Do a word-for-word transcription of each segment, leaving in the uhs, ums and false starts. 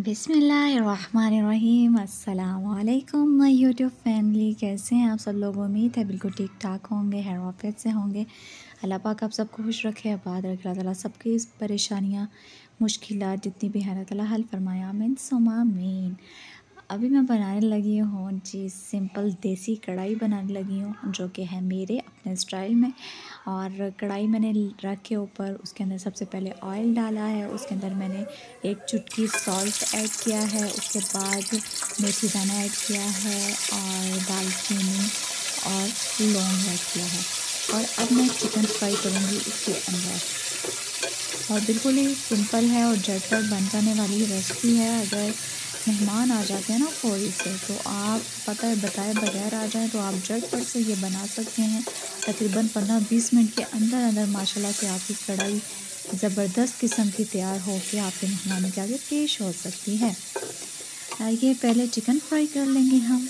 बिस्मिल्लाहिर्रहमानिर्रहीम। अस्सलाम वालेकुम माय यूट्यूब फैमिली, कैसे हैं आप सब लोग। उम्मीद है बिल्कुल ठीक ठाक होंगे, खैर वाफियत से होंगे। अल्लाह पाक आप सबको खुश रखे, आबाद रखे। अल्लाह ताला सबकी परेशानियाँ मुश्किलात जितनी भी हैं अल्लाह ताला हल फरमाए, आमीन सुम्मा आमीन। अभी मैं बनाने लगी हूँ जी सिंपल देसी कढ़ाई बनाने लगी हूँ, जो कि है मेरे अपने स्टाइल में। और कढ़ाई मैंने रख के ऊपर उसके अंदर सबसे पहले ऑयल डाला है, उसके अंदर मैंने एक चुटकी सॉल्ट ऐड किया है, उसके बाद मेथी दाना ऐड किया है और दालचीनी और लौंग ऐड किया है। और अब मैं चिकन फ्राई करूँगी इसके अंदर। और बिल्कुल ही सिंपल है और झटपट बन जाने वाली रेसिपी है। अगर मेहमान आ जाते हैं ना फौरी से, तो आप पता है बताए बगैर आ जाएं तो आप झटपट से ये बना सकते हैं। तकरीबन पंद्रह बीस मिनट के अंदर अंदर माशाल्लाह से आपकी कढ़ाई ज़बरदस्त किस्म की तैयार हो के आपके मेहमानों के आगे पेश हो सकती है। आइए पहले चिकन फ्राई कर लेंगे हम।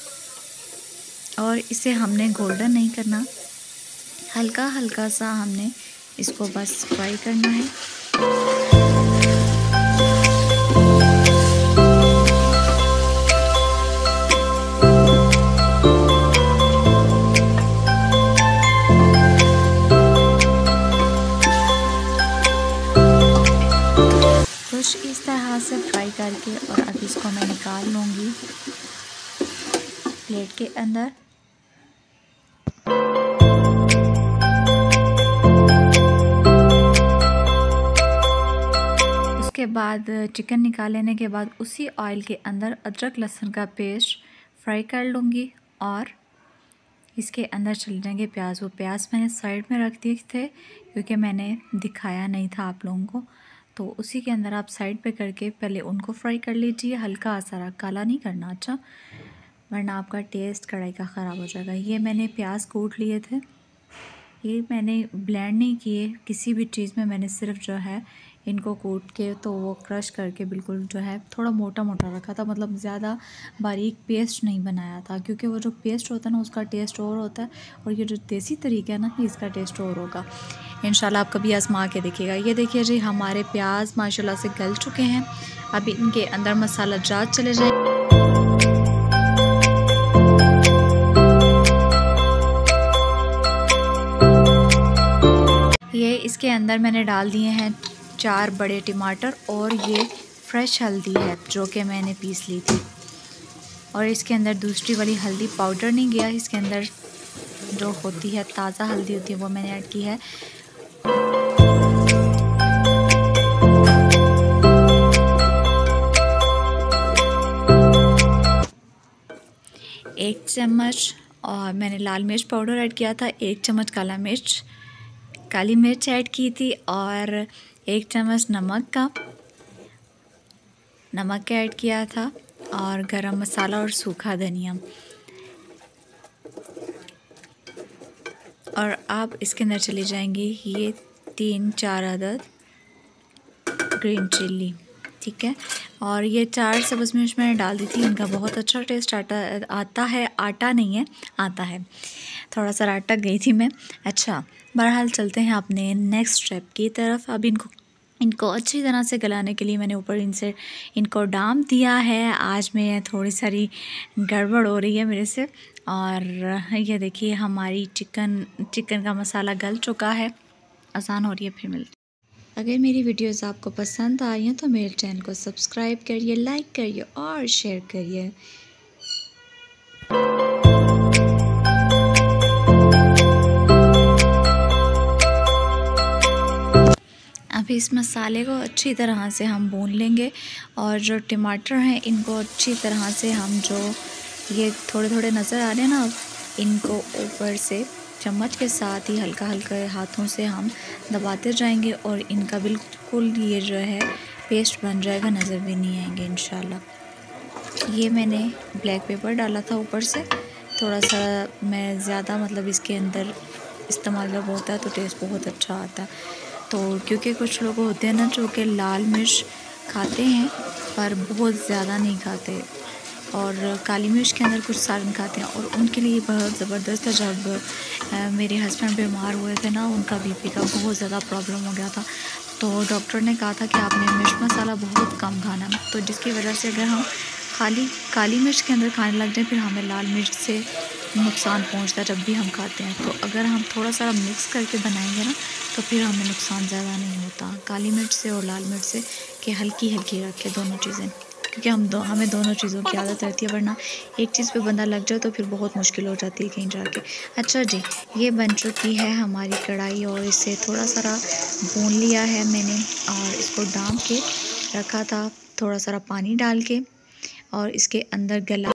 और इसे हमने गोल्डन नहीं करना, हल्का हल्का सा हमने इसको बस फ्राई करना है। कुछ इस तरह से फ्राई करके और अब इसको मैं निकाल लूँगी प्लेट के अंदर। उसके बाद चिकन निकाल लेने के बाद उसी ऑयल के अंदर अदरक लहसुन का पेस्ट फ्राई कर लूँगी और इसके अंदर चले जाएंगे प्याज। वो प्याज मैंने साइड में रख दिए थे क्योंकि मैंने दिखाया नहीं था आप लोगों को, तो उसी के अंदर आप साइड पे करके पहले उनको फ्राई कर लीजिए। हल्का सा काला नहीं करना, अच्छा, वरना आपका टेस्ट कढ़ाई का ख़राब हो जाएगा। ये मैंने प्याज कूट लिए थे, ये मैंने ब्लेंड नहीं किए किसी भी चीज़ में, मैंने सिर्फ जो है इनको कूट के तो वो क्रश करके बिल्कुल जो है थोड़ा मोटा मोटा रखा था, मतलब ज़्यादा बारीक पेस्ट नहीं बनाया था, क्योंकि वो जो पेस्ट होता है ना उसका टेस्ट और होता है और ये जो देसी तरीका है ना इसका टेस्ट और होगा। इंशाल्लाह आप कभी आजमा के देखिएगा। ये देखिए जी हमारे प्याज माशाल्लाह से गल चुके हैं। अभी इनके अंदर मसाला जात चले जाए। ये इसके अंदर मैंने डाल दिए हैं चार बड़े टमाटर और ये फ्रेश हल्दी है जो कि मैंने पीस ली थी। और इसके अंदर दूसरी वाली हल्दी पाउडर नहीं गया, इसके अंदर जो होती है ताज़ा हल्दी होती है वो मैंने ऐड की है। एक चम्मच और मैंने लाल मिर्च पाउडर ऐड किया था, एक चम्मच काला मिर्च काली मिर्च ऐड की थी और एक चम्मच नमक का नमक ऐड किया था और गरम मसाला और सूखा धनिया। और आप इसके अंदर चले जाएंगे ये तीन चार अदद ग्रीन चिल्ली, ठीक है। और ये चार सब्ज़ मिर्च मैंने डाल दी थी, इनका बहुत अच्छा टेस्ट आता आता है आटा नहीं है आता है, थोड़ा सा अटक गई थी मैं। अच्छा, बहरहाल चलते हैं अपने नेक्स्ट स्टेप की तरफ। अब इनको इनको अच्छी तरह से गलाने के लिए मैंने ऊपर इनसे इनको डाम दिया है। आज मैं थोड़ी सारी गड़बड़ हो रही है मेरे से। और ये देखिए हमारी चिकन चिकन का मसाला गल चुका है। आसान हो रही है, फिर मिलते। अगर मेरी वीडियोस आपको पसंद आई हैं तो मेरे चैनल को सब्सक्राइब करिए, लाइक करिए और शेयर करिए। अभी इस मसाले को अच्छी तरह से हम भून लेंगे और जो टमाटर हैं इनको अच्छी तरह से हम जो ये थोड़े थोड़े नज़र आ रहे हैं ना, इनको ऊपर से चम्मच के साथ ही हल्का हल्का हाथों से हम दबाते जाएंगे और इनका बिल्कुल ये जो है पेस्ट बन जाएगा, नज़र भी नहीं आएंगे इंशाल्लाह। ये मैंने ब्लैक पेपर डाला था ऊपर से थोड़ा सा, मैं ज़्यादा मतलब इसके अंदर इस्तेमाल जब होता है तो टेस्ट बहुत अच्छा आता है। तो क्योंकि कुछ लोग होते हैं ना जो कि लाल मिर्च खाते हैं पर बहुत ज़्यादा नहीं खाते, और काली मिर्च के अंदर कुछ सालन खाते हैं, और उनके लिए बहुत ज़बरदस्त है। जब मेरे हस्बैंड बीमार हुए थे ना, उनका बीपी का बहुत ज़्यादा प्रॉब्लम हो गया था, तो डॉक्टर ने कहा था कि आपने मिर्च मसाला बहुत कम खाना, तो जिसकी वजह से अगर हम खाली काली मिर्च के अंदर खाने लग जाए फिर हमें लाल मिर्च से नुकसान पहुंचता है जब भी हम खाते हैं। तो अगर हम थोड़ा सा मिक्स करके बनाएंगे ना तो फिर हमें नुकसान ज़्यादा नहीं होता काली मिर्च से और लाल मिर्च से, कि हल्की हल्की रखें दोनों चीज़ें, क्योंकि हम दो हमें दोनों चीज़ों की आदत रहती है, वरना एक चीज़ पे बंदा लग जाए तो फिर बहुत मुश्किल हो जाती है कहीं जाके। अच्छा जी, ये बन चुकी है हमारी कढ़ाई और इसे थोड़ा सा भून लिया है मैंने और इसको डाम के रखा था थोड़ा सा पानी डाल के, और इसके अंदर गला